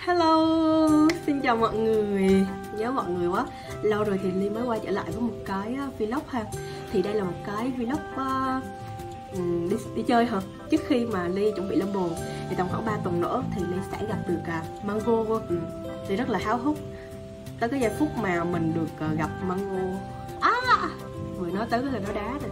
Hello, xin chào mọi người. Nhớ mọi người quá. Lâu rồi thì Ly mới quay trở lại với một cái vlog ha. Thì đây là một cái vlog đi chơi hả? Trước khi mà Ly chuẩn bị lên bồn thì tầm khoảng 3 tuần nữa thì Ly sẽ gặp được Mango. Ly rất là háo hức tới cái giây phút mà mình được gặp Mango. Vừa nói tới là nó đá rồi.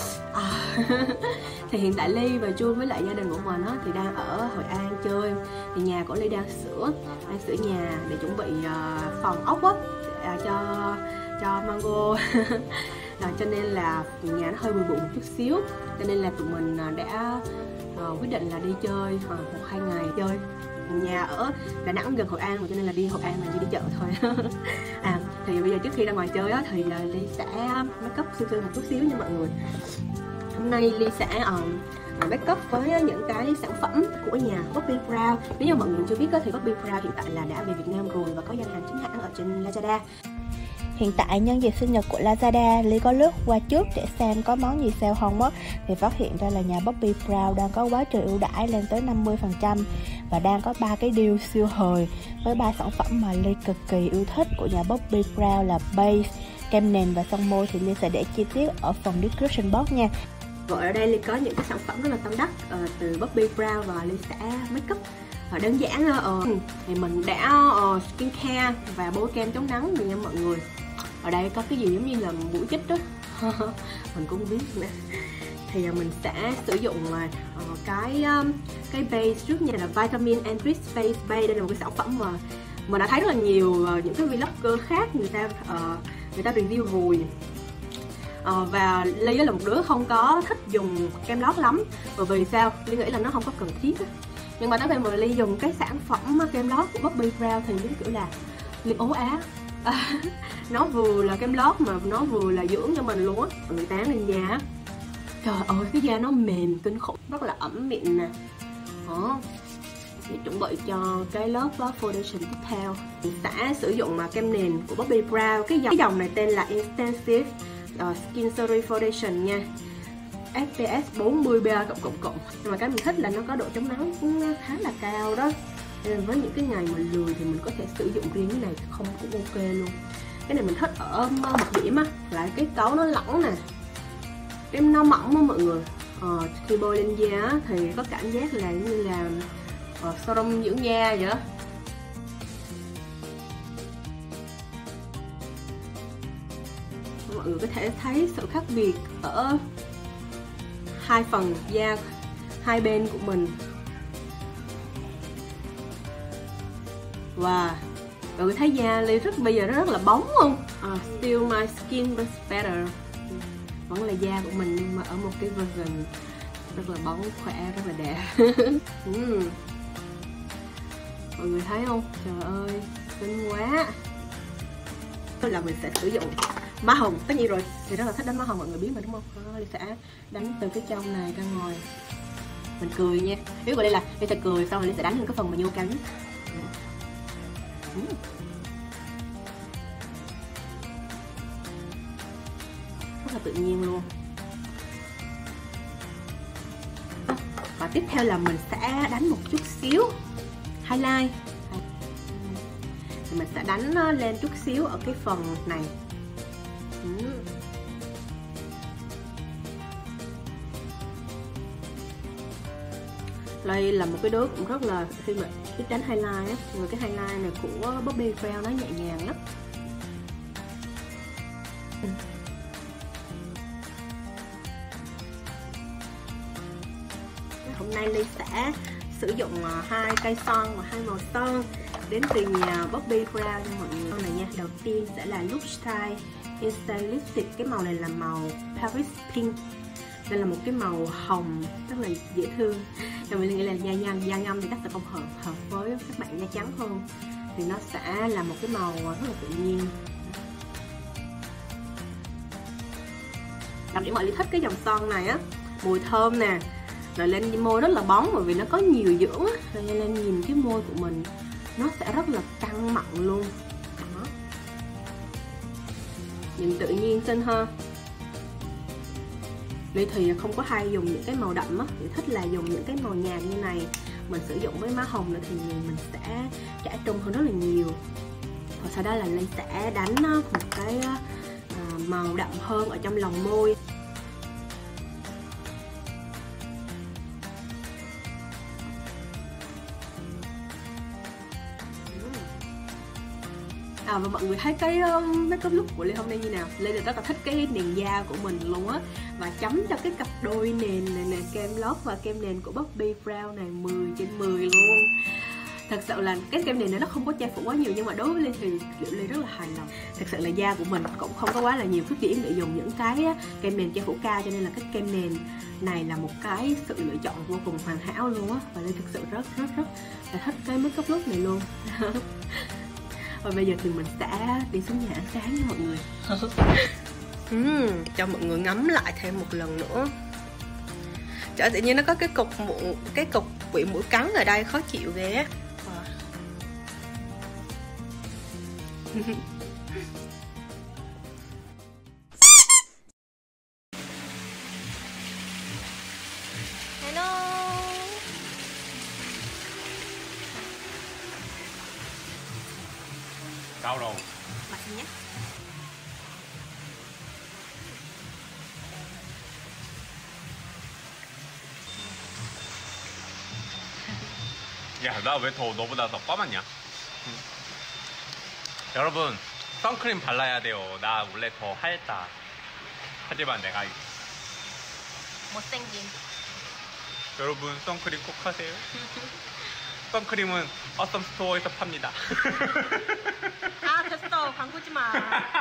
Thì hiện tại Ly và Jun với lại gia đình của mình thì đang ở Hội An chơi. Thì nhà của Ly đang sửa nhà để chuẩn bị phòng ốc cho Mango. Cho nên là nhà nó hơi bừa bộn một chút xíu, cho nên là tụi mình đã quyết định là đi chơi 1-2 ngày chơi. Nhà ở Đà Nẵng gần Hội An, cho nên là đi Hội An là đi chợ thôi. Thì bây giờ trước khi ra ngoài chơi thì là Ly sẽ make up siêu một chút xíu nha mọi người. Hôm nay Ly sẽ make up với những cái sản phẩm của nhà Bobbi Brown. Nếu như mọi người chưa biết thì Bobbi Brown hiện tại là đã về Việt Nam rồi và có gian hàng chính hãng ở trên Lazada. Hiện tại nhân dịp sinh nhật của Lazada, Ly có lướt qua trước để xem có món gì sale không á, thì phát hiện ra là nhà Bobbi Brown đang có quá trời ưu đãi lên tới 50% và đang có 3 cái deal siêu hời với 3 sản phẩm mà Ly cực kỳ yêu thích của nhà Bobbi Brown là base, kem nền và son môi. Thì Ly sẽ để chi tiết ở phần description box nha. Rồi ở đây Ly có những cái sản phẩm rất là tâm đắc từ Bobbi Brown và Ly sẽ make up đơn giản. Thì mình đã skincare và bôi kem chống nắng nha mọi người. Ở đây có cái gì giống như là mũi chích đó. Mình cũng không biết nữa. Thì mình sẽ sử dụng cái base trước nha, là Vitamin Enriched Face Base. Đây là một cái sản phẩm mà mình đã thấy rất là nhiều những cái vlogger khác người ta review rồi. Và Ly là một đứa không có thích dùng kem lót lắm. Bởi vì sao? Ly nghĩ là nó không có cần thiết. Nhưng mà tới khi mà Ly dùng cái sản phẩm kem lót của Bobbi Brown thì giống kiểu là Ly ố á. Nó vừa là kem lót mà nó vừa là dưỡng cho mình luôn á. Người tán lên da. Trời ơi, cái da nó mềm kinh khủng, rất là ẩm miệng nè. Để chuẩn bị cho cái lớp foundation tiếp theo, mình sẽ sử dụng kem nền của Bobbi Brown. Cái dòng này tên là Intensive Skin Serum Foundation nha, SPF 40PA++. Nhưng mà cái mình thích là nó có độ chống nắng cũng khá là cao đó. Nên với những cái ngày mà lười thì mình có thể sử dụng riêng cái này không cũng ok luôn. Cái này mình thích ở một điểm là cái cấu nó lỏng nè, cái nó mỏng đó mọi người. Khi bôi lên da thì có cảm giác là như là serum dưỡng da vậy đó. Mọi người có thể thấy sự khác biệt ở hai phần da hai bên của mình. Và mọi người thấy da Ly bây giờ nó rất là bóng không? Still my skin but better. Vẫn là da của mình nhưng mà ở một cái version rất là bóng, khỏe, rất là đẹp. Mọi người thấy không? Trời ơi, xinh quá. Là mình sẽ sử dụng má hồng, tất nhiên rồi. Thì rất là thích đánh má hồng, mọi người biết mà đúng không? Ly sẽ đánh từ cái trong này ra ngoài. Mình cười nha. Nếu vào đây là Ly sẽ cười, xong rồi Ly sẽ đánh lên cái phần mà nhô cao nhất. Rất là tự nhiên luôn. Và tiếp theo là mình sẽ đánh một chút xíu highlight. Thì mình sẽ đánh nó lên chút xíu ở cái phần này. Đây là một cái đứa cũng rất là khi mà thích đánh highlight nhưng mà cái highlight này của Bobbi Brown nó nhẹ nhàng lắm. Hôm nay Ly sẽ sử dụng 2 cây son và 2 màu son đến từ nhà Bobbi Brown nha mọi người. Này nha, đầu tiên sẽ là Look Style Instant Lipstick. Cái màu này là màu Paris Pink. Đây là một cái màu hồng rất là dễ thương. Thì mình nghĩ là da ngâm thì chắc sẽ không hợp với các bạn da trắng hơn. Thì nó sẽ là một cái màu rất là tự nhiên. Đặc điểm mọi người thích cái dòng son này mùi thơm nè, rồi lên môi rất là bóng bởi vì nó có nhiều dưỡng rồi lên nhìn cái môi của mình nó sẽ rất là căng mặn luôn. Đó. Nhìn tự nhiên xinh ha. Ly thì không có hay dùng những cái màu đậm thì thích là dùng những cái màu nhạt như này. mình sử dụng với má hồng nữa thì mình sẽ chả trung hơn rất là nhiều. Và sau đó là Ly sẽ đánh một cái màu đậm hơn ở trong lòng môi. Và mọi người thấy cái makeup look của Ly hôm nay như nào? Ly rất là thích cái nền da của mình luôn á. Và chấm cho cái cặp đôi nền này nè, kem lót và kem nền của Bobbi Brown này 10/10 luôn. Thật sự là cái kem nền này nó không có che phủ quá nhiều, nhưng mà đối với Ly thì Ly rất là hài lòng. Thật sự là da của mình cũng không có quá là nhiều khuyết điểm để dùng những cái kem nền che phủ cao, cho nên là cái kem nền này là một cái sự lựa chọn vô cùng hoàn hảo luôn á. Và Ly thực sự rất là thích cái makeup look này luôn. Và bây giờ thì mình sẽ đi xuống nhà ăn sáng nha mọi người. Cho mọi người ngắm lại thêm một lần nữa. Trời, tự nhiên nó có cái cục bị mũi cắn ở đây, khó chịu ghê á. Hello. Cao rồi. 맛있냐? 야, 나 왜 너보다 더 까맣냐? 여러분, 선크림 발라야 돼요. 나 원래 더 하얗다. 하지만 내가 못생긴. 여러분, 선크림 꼭 하세요. 선크림은 어썸 스토어에서 팝니다. 아, 됐어. 광고지 마.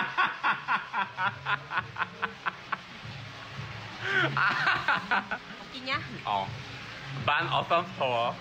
웃기냐? 만 어썸 스토어.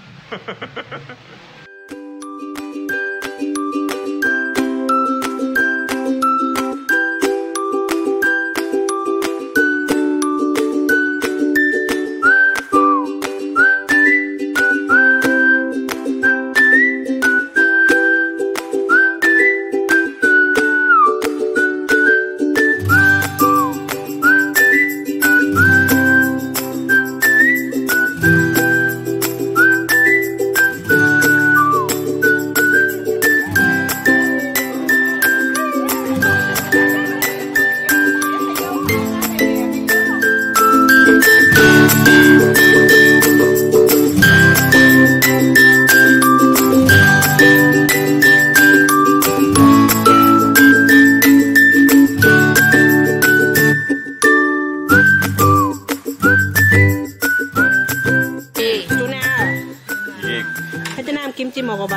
김치 먹어봐.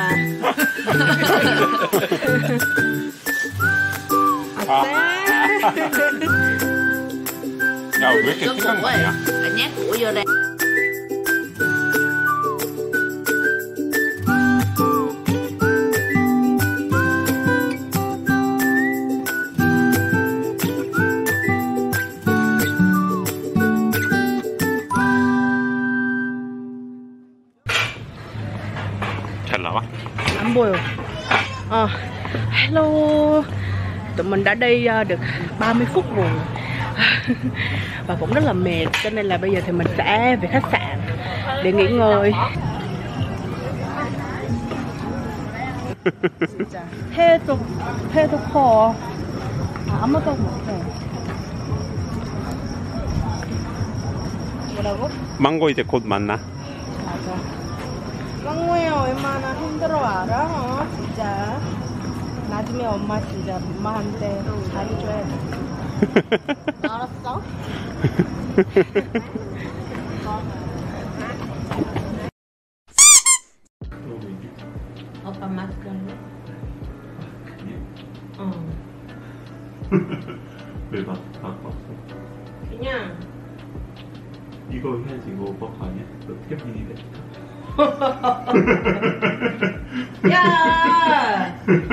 어때? 야, 왜 이렇게 생각나냐? nhát của vô đây. 잘 나와? 안 보여. Hello. Tụi mình đã đi được 30 phút rồi. Và cũng rất là mệt, cho nên là bây giờ thì mình sẽ về khách sạn để nghỉ ngơi. 회도 커. 아무도 못해. 뭐라고? 망고 이제 곧 만나. 맞아. 망고야 얼마나 힘들어 알아? 진짜. 나중에 엄마 진짜 엄마한테 잘해줘야 돼. 알았어? 오빠 마스크 할래? 왜 갖고 왔어? 그냥 이거 해야지. 이거 오빠 거 아니야? 어떻게 비니래? 야!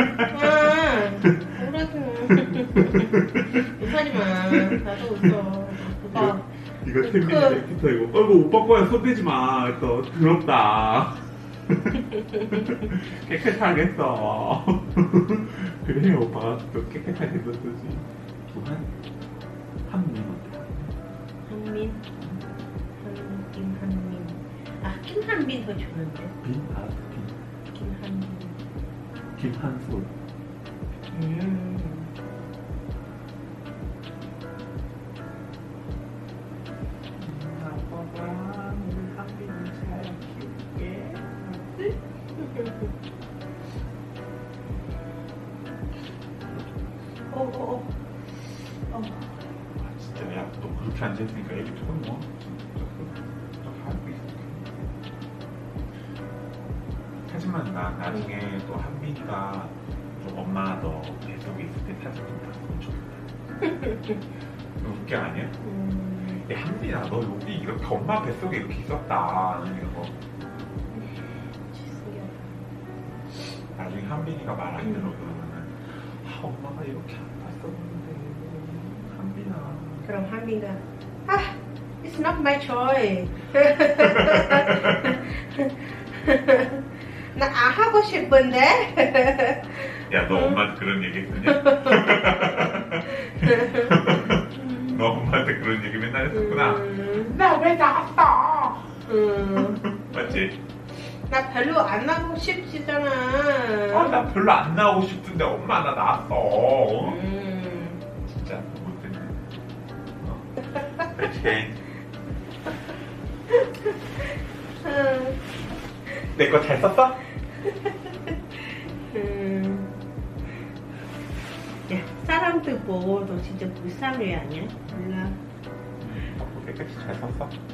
웃하지마. 나도 웃어. 오빠. 이거 템비니부터 이거. 어이구, 오빠 거야. 손대지 마. 또 더럽다. 깨끗하겠어. 그래, 오빠가 또 깨끗하게 뒀지. 한민. 한민? 한민. 아, 김한민 더 주는데. 빈? 아, 김한솔. 아빠가 우리 한빈이 잘 키울게. 아, 진짜 야, 너 그렇게 앉아있으니까 애기 조금 뭐 하고 있어. 하지만 나 나중에 또 한빈이가 좀 엄마 너 뱃속에 있을 때 사진 좀 봤으면 좋겠다. 웃겨 아니야? 야 한빈아 너 여기 이렇게 엄마 뱃속에 이렇게 있었다 이런 거. 나중에 한빈이가 말 안 들어 그러면은 아 엄마가 이렇게 아팠었는데 한빈아. 그럼 한빈이가 아, it's not my choice. 나 안 하고 싶은데. 야 너 엄마한테 그런 얘기 했었냐? 너 엄마한테 그런 얘기 맨날 했었구나. 나 왜 나왔어? 맞지? 나 별로 안 나가고 싶지잖아. 나 별로 안 나오고 싶은데 엄마 나 나왔어. 진짜 못됐네. 그렇지. 내 거 잘 썼어? 야, 사람들 보고도 진짜 불쌍해 아니야? 몰라. 덕분에 끝이 잘 썼어.